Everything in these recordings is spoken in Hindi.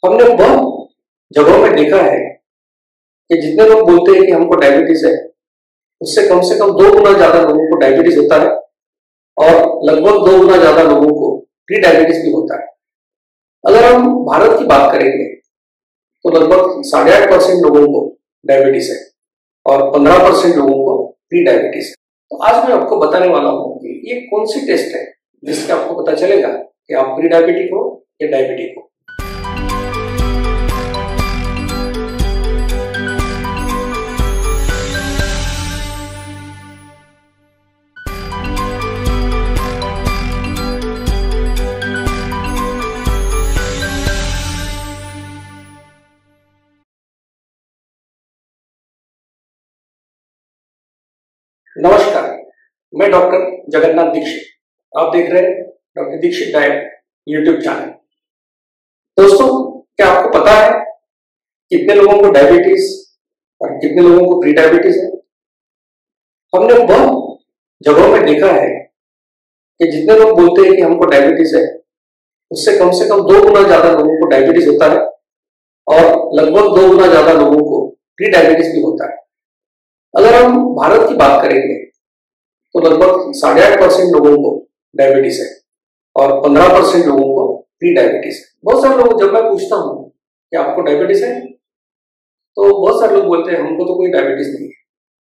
हमने बहुत जगहों में देखा है कि जितने लोग बोलते हैं कि हमको डायबिटीज है, उससे कम से कम 2 गुना ज्यादा लोगों को डायबिटीज होता है और लगभग 2 गुना ज्यादा लोगों को प्री डायबिटीज भी होता है। अगर हम भारत की बात करेंगे तो लगभग 8.5% लोगों को डायबिटीज है और 15% लोगों को प्री डायबिटीज है। तो आज मैं आपको बताने वाला हूँ कि ये कौन सी टेस्ट है जिससे आपको पता चलेगा कि आप प्री डायबिटिक हो या डायबिटिक हो। नमस्कार, मैं डॉक्टर जगन्नाथ दीक्षित। आप देख रहे हैं doctor Dixit diet YouTube channel. दोस्तों, क्या आपको पता है कितने लोगों को डायबिटीज और कितने लोगों को प्री डायबिटीज है? हमने बहुत जगहों में देखा है कि जितने लोग बोलते हैं कि हमको डायबिटीज है, उससे कम 2 गुना ज्यादा लोगों को डायबिटीज होता है और लगभग 2 गुना ज्यादा लोगों को प्री डायबिटीज भी होता है। अगर हम भारत की बात करेंगे तो लगभग 8.5% लोगों को डायबिटीज है और 15% लोगों को प्री डायबिटीज है। बहुत सारे लोग, जब मैं पूछता हूँ कि आपको डायबिटीज है, तो बहुत सारे लोग बोलते हैं हमको तो कोई डायबिटीज नहीं है।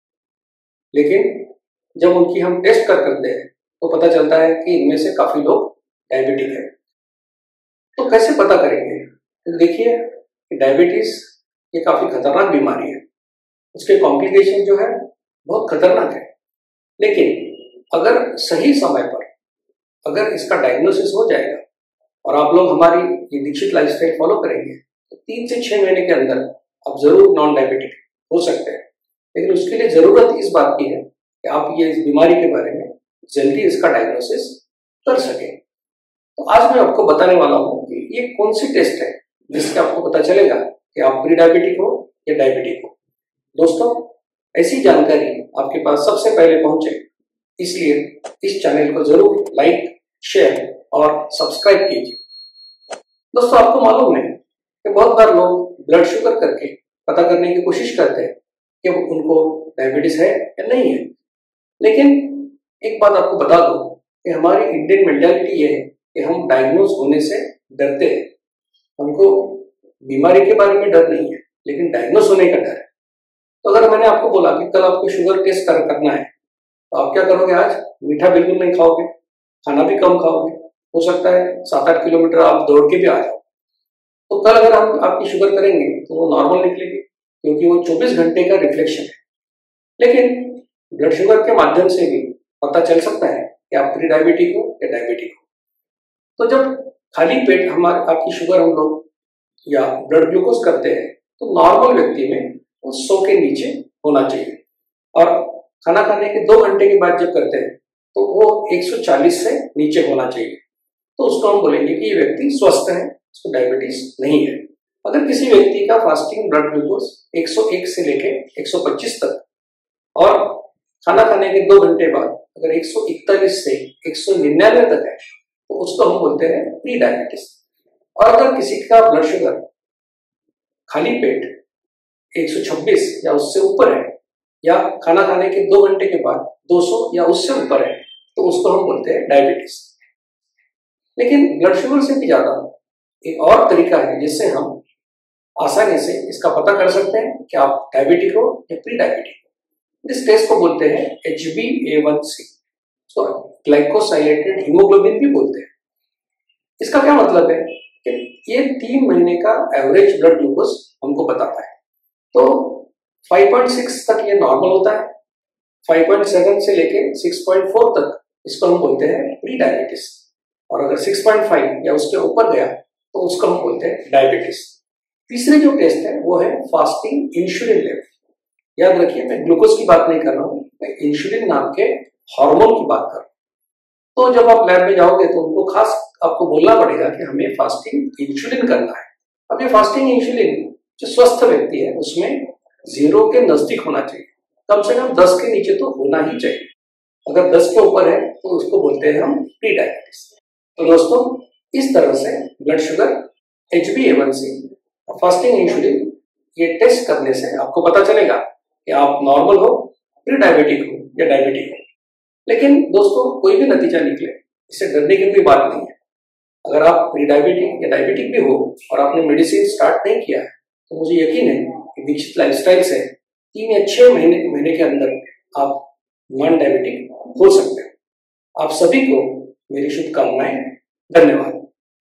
लेकिन जब उनकी हम टेस्ट करते हैं तो पता चलता है कि इनमें से काफी लोग डायबिटिक है। तो कैसे पता करेंगे? तो देखिए, डायबिटीज ये काफी खतरनाक बीमारी है। उसके कॉम्प्लिकेशन जो है बहुत खतरनाक है। लेकिन अगर सही समय पर अगर इसका डायग्नोसिस हो जाएगा और आप लोग हमारी ये दीक्षित लाइफस्टाइल फॉलो करेंगे तो 3 से 6 महीने के अंदर आप जरूर नॉन डायबिटिक हो सकते हैं। लेकिन उसके लिए जरूरत इस बात की है कि आप ये इस बीमारी के बारे में जल्दी इसका डायग्नोसिस कर सकें। तो आज मैं आपको बताने वाला हूँ कि ये कौन सी टेस्ट है जिससे आपको पता चलेगा कि आप प्री डायबिटिक हो या डायबिटिक हो। दोस्तों, ऐसी जानकारी आपके पास सबसे पहले पहुंचे, इसलिए इस चैनल को जरूर लाइक, शेयर और सब्सक्राइब कीजिए। दोस्तों, आपको मालूम है कि बहुत बार लोग ब्लड शुगर करके पता करने की कोशिश करते हैं कि उनको डायबिटीज है या नहीं है। लेकिन एक बात आपको बता दूं कि हमारी इंडियन मेंटालिटी ये है कि हम डायग्नोज होने से डरते हैं। हमको बीमारी के बारे में डर नहीं है, लेकिन डायग्नोज होने का डर है। तो अगर मैंने आपको बोला कि कल आपको शुगर टेस्ट करना है, तो आप क्या करोगे? आज मीठा बिल्कुल नहीं खाओगे, खाना भी कम खाओगे, हो सकता है 7-8 किलोमीटर आप दौड़ के भी आ जाओ। तो कल अगर हम आपकी शुगर करेंगे तो वो नॉर्मल निकलेगी, क्योंकि वो 24 घंटे का रिफ्लेक्शन है। लेकिन ब्लड शुगर के माध्यम से भी पता चल सकता है कि आप प्री डायबिटिक हो या डायबिटिक हो। तो जब खाली पेट आपकी शुगर हम लोग या ब्लड ग्लूकोज करते हैं तो नॉर्मल व्यक्ति में 100 के नीचे होना चाहिए, और खाना खाने के 2 घंटे के बाद जब करते हैं तो वो 140 से नीचे होना चाहिए। तो उसको हम बोलेंगे कि ये व्यक्ति स्वस्थ है, उसको डायबिटीज नहीं है। अगर किसी व्यक्ति का फास्टिंग ब्लड ग्लूकोज 101 से लेके 125 तक और खाना खाने के 2 घंटे बाद अगर 141 से 199 तक है तो उसको हम बोलते हैं प्री डायबिटीज। और अगर किसी का ब्लड शुगर खाली पेट 126 या उससे ऊपर है, या खाना खाने के 2 घंटे के बाद 200 या उससे ऊपर है, तो उसको हम बोलते हैं डायबिटीज। लेकिन ब्लड शुगर से भी ज्यादा एक और तरीका है जिससे हम आसानी से इसका पता कर सकते हैं कि आप डायबिटिक हो या प्री डायबिटिक हो। इस टेस्ट को बोलते हैं HbA1c, तो ग्लाइकोसाइलेटेड हीमोग्लोबिन भी बोलते हैं। इसका क्या मतलब है कि ये 3 महीने का एवरेज ब्लड ग्लूकोज हमको बताता है। तो 5.6 तक ये नॉर्मल होता है, 5.7 से लेके 6.4 तक इसको हम बोलते हैं प्री डायबिटीज, और अगर 6.5 या उसके ऊपर गया तो उसको हम बोलते हैं डायबिटीज। तीसरी जो टेस्ट है वो है फास्टिंग इंसुलिन लेवल। याद रखिए, मैं ग्लूकोज की बात नहीं कर रहा हूँ, मैं इंसुलिन नाम के हार्मोन की बात कर रहा हूँ। तो जब आप लैब में जाओगे तो उनको खास आपको बोलना पड़ेगा कि हमें फास्टिंग इंसुलिन करना है। अब ये फास्टिंग इंसुलिन जो स्वस्थ व्यक्ति है उसमें 0 के नजदीक होना चाहिए, कम से कम 10 के नीचे तो होना ही चाहिए। अगर 10 के ऊपर है तो उसको बोलते हैं हम प्री डायबिटीज। तो दोस्तों, इस तरह से blood sugar HbA1c fasting insulin, ये टेस्ट करने से आपको पता चलेगा कि आप नॉर्मल हो, प्री डायबिटिक हो या डायबिटिक हो। लेकिन दोस्तों कोई भी नतीजा निकले, इससे डरने की कोई बात नहीं है। अगर आप प्री डायबिटिक या डायबिटिक भी हो और आपने मेडिसिन स्टार्ट नहीं किया है, तो मुझे यकीन है कि दीक्षित लाइफस्टाइल से 3 या 6 महीने के अंदर आप नॉन डायबिटिक हो सकते हैं। आप सभी को मेरी शुभकामनाएं। धन्यवाद।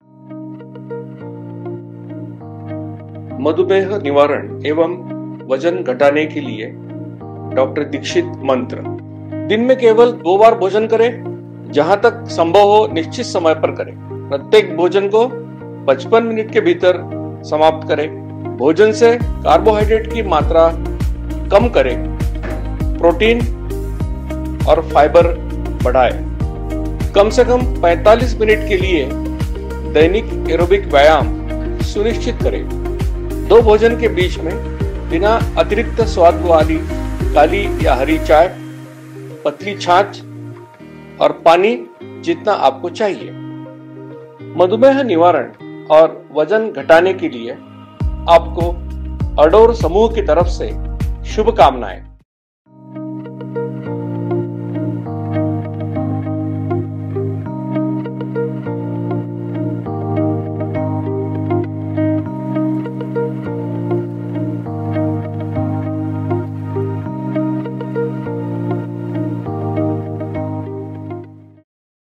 मधुमेह निवारण एवं वजन घटाने के लिए डॉक्टर दीक्षित मंत्र। दिन में केवल 2 बार भोजन करें, जहां तक संभव हो निश्चित समय पर करें। प्रत्येक भोजन को 55 मिनट के भीतर समाप्त करें। भोजन से कार्बोहाइड्रेट की मात्रा कम करें। प्रोटीन और फाइबर बढ़ाएं। कम से कम 45 मिनट के लिए दैनिक एरोबिक व्यायाम सुनिश्चित करें। 2 भोजन के बीच में बिना अतिरिक्त स्वाद वाली काली या हरी चाय, पतली छाछ और पानी जितना आपको चाहिए। मधुमेह निवारण और वजन घटाने के लिए आपको अडोर समूह की तरफ से शुभकामनाएं।